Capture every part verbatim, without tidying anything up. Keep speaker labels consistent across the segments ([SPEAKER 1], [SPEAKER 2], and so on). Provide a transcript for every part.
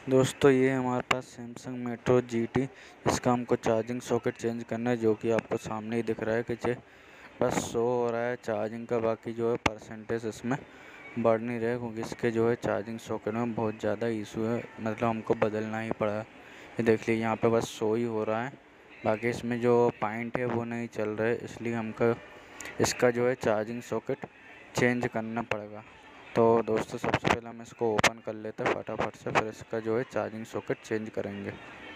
[SPEAKER 1] दोस्तों ये हमारे पास सैमसंग मेट्रो जी टी, इसका हमको चार्जिंग सॉकेट चेंज करना है, जो कि आपको सामने ही दिख रहा है कि चे बस शो हो रहा है चार्जिंग का। बाकी जो है परसेंटेज इसमें बढ़ नहीं रहा है, क्योंकि इसके जो है चार्जिंग सॉकेट में बहुत ज़्यादा इशू है, मतलब हमको बदलना ही पड़ा। ये देख लीजिए यहाँ पे बस शो ही हो रहा है, बाकी इसमें जो पॉइंट है वो नहीं चल रहा है, इसलिए हमको इसका जो है चार्जिंग सॉकेट चेंज करना पड़ेगा। तो दोस्तों सबसे पहले हम इसको ओपन कर लेते हैं फटाफट से, फिर इसका जो है चार्जिंग सॉकेट चेंज करेंगे।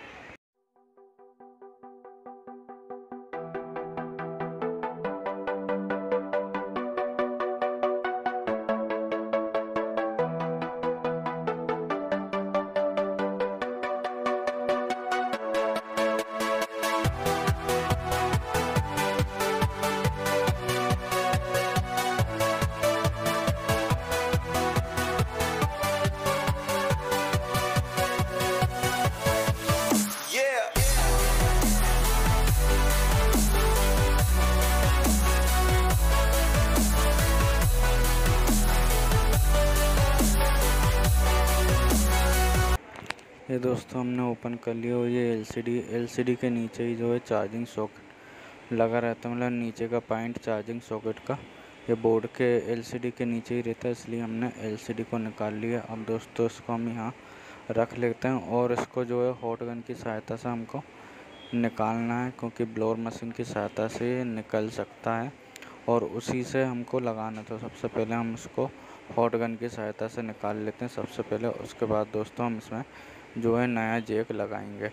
[SPEAKER 1] ये दोस्तों हमने ओपन कर लिया, और ये एलसीडी एलसीडी के नीचे ही जो है चार्जिंग सॉकेट लगा रहता है, मतलब नीचे का पॉइंट चार्जिंग सॉकेट का ये बोर्ड के एलसीडी के नीचे ही रहता है, इसलिए हमने एलसीडी को निकाल लिया। अब दोस्तों इसको हम यहाँ रख लेते हैं, और इसको जो है हॉट गन की सहायता से हमको निकालना है, क्योंकि ब्लोअर मशीन की सहायता से निकल सकता है और उसी से हमको लगाना। तो सबसे पहले हम इसको हॉट गन की सहायता से निकाल लेते हैं सबसे पहले। उसके बाद दोस्तों हम इसमें जो है नया जैक लगाएंगे।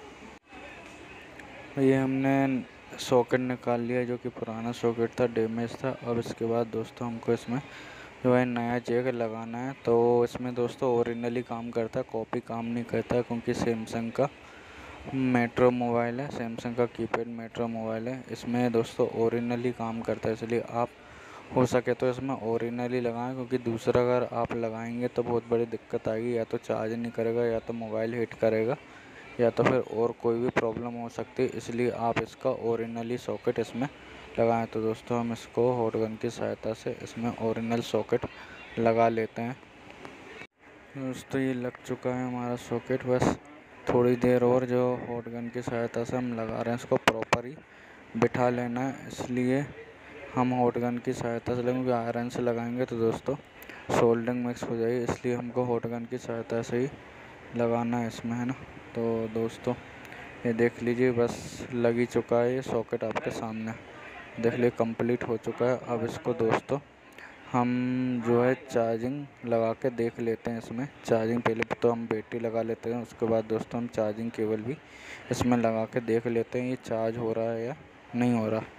[SPEAKER 1] ये हमने सॉकेट निकाल लिया, जो कि पुराना सॉकेट था, डैमेज था। अब इसके बाद दोस्तों हमको इसमें जो है नया जैक लगाना है। तो इसमें दोस्तों ओरिजिनली काम करता है, कॉपी काम नहीं करता, क्योंकि सैमसंग का मेट्रो मोबाइल है, सैमसंग का कीपैड मेट्रो मोबाइल है। इसमें दोस्तों ओरिजिनली काम करता है, इसलिए आप हो सके तो इसमें ओरिजिनली लगाएं, क्योंकि दूसरा अगर आप लगाएंगे तो बहुत बड़ी दिक्कत आएगी, या तो चार्ज नहीं करेगा, या तो मोबाइल हीट करेगा, या तो फिर और कोई भी प्रॉब्लम हो सकती है। इसलिए आप इसका ओरिजिनली सॉकेट इसमें लगाएं। तो दोस्तों हम इसको हॉट गन की सहायता से इसमें ओरिजिनल सॉकेट लगा लेते हैं। दोस्तों ये लग चुका है हमारा सॉकेट, बस थोड़ी देर और जो हॉट गन की सहायता से हम लगा रहे हैं, इसको प्रॉपर ही बिठा लेना है। इसलिए हम हॉट गन की सहायता से लगाएंगे, आयरन से लगाएंगे तो दोस्तों सोल्डरिंग मिक्स हो जाएगी, इसलिए हमको हॉट गन की सहायता से ही लगाना है इसमें, है ना। तो दोस्तों ये देख लीजिए, बस लग ही चुका है, ये सॉकेट आपके सामने देख लीजिए कंप्लीट हो चुका है। अब इसको दोस्तों हम जो है चार्जिंग लगा के देख लेते हैं। इसमें चार्जिंग पहले तो हम बैटरी लगा लेते हैं, उसके बाद दोस्तों हम चार्जिंग केबल भी इसमें लगा के देख लेते हैं ये चार्ज हो रहा है या नहीं हो रहा।